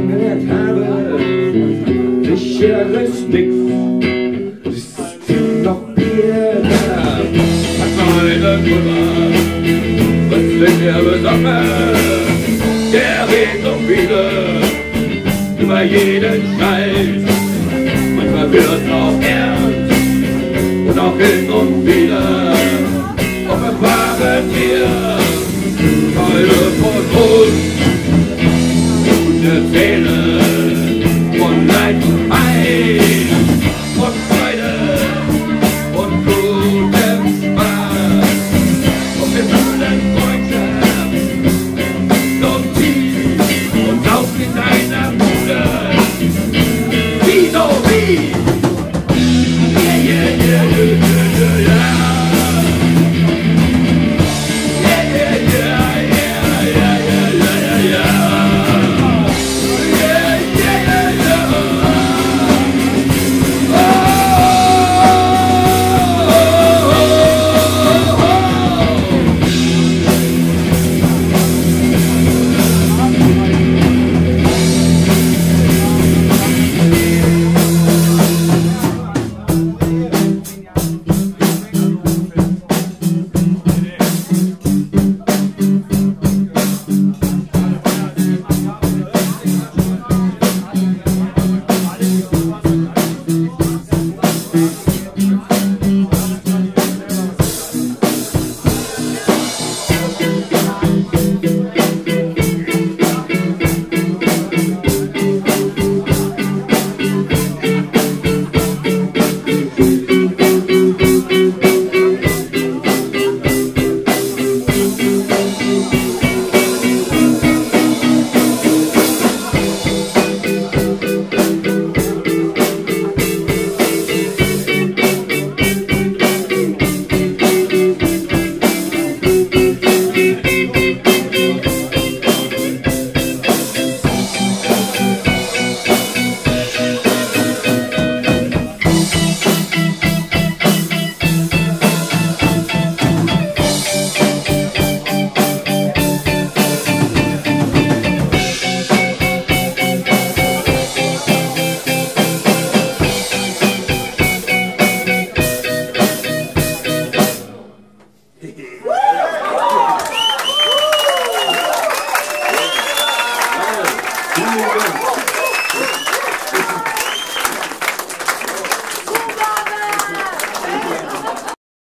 kennengelernt habe, sicheres nix, ist noch Bier da. Hat meine Mutter, was wird der besoffen? Der redet so viele über jeden Scheiß. Manchmal wird's auch ernst und auch hin und wieder. Doch erfahren wir Teile von uns und erzählen